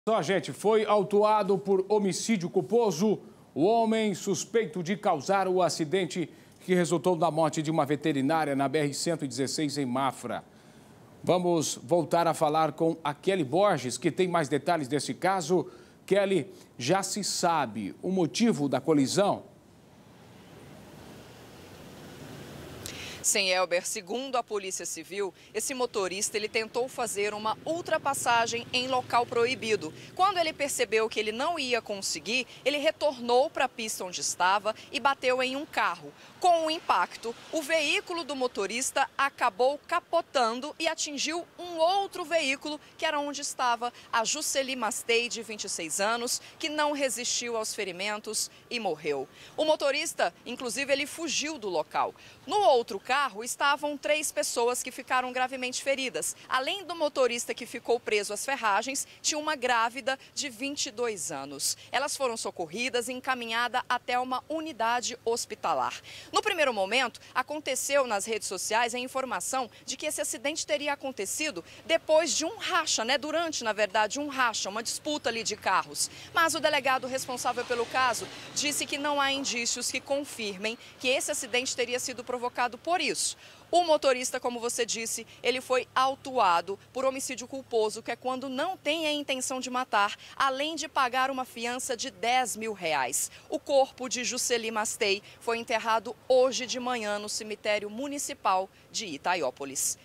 Só, gente, foi autuado por homicídio culposo o homem suspeito de causar o acidente que resultou na morte de uma veterinária na BR-116 em Mafra. Vamos voltar a falar com a Kelly Borges, que tem mais detalhes desse caso. Kelly, já se sabe o motivo da colisão? Sim, Elber, segundo a Polícia Civil, esse motorista ele tentou fazer uma ultrapassagem em local proibido. Quando ele percebeu que ele não ia conseguir, ele retornou para a pista onde estava e bateu em um carro. Com o impacto, o veículo do motorista acabou capotando e atingiu um outro veículo, que era onde estava a Juceli Mastei, de 26 anos, que não resistiu aos ferimentos e morreu. O motorista, inclusive, ele fugiu do local. No outro carro estavam 3 pessoas que ficaram gravemente feridas. Além do motorista que ficou preso às ferragens, tinha uma grávida de 22 anos. Elas foram socorridas e encaminhadas até uma unidade hospitalar. No primeiro momento, aconteceu nas redes sociais a informação de que esse acidente teria acontecido depois de um racha, durante, na verdade, um racha, uma disputa ali de carros. Mas o delegado responsável pelo caso disse que não há indícios que confirmem que esse acidente teria sido provocado por isso. O motorista, como você disse, ele foi autuado por homicídio culposo, que é quando não tem a intenção de matar, além de pagar uma fiança de R$10 mil. O corpo de Juceli Mastei foi enterrado hoje de manhã no cemitério municipal de Itaiópolis.